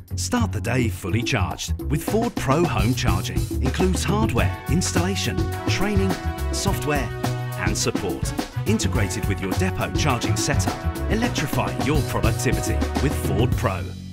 Start the day fully charged with Ford Pro Home Charging. Includes hardware, installation, training, software and support. Integrated with your depot charging setup. Electrify your productivity with Ford Pro.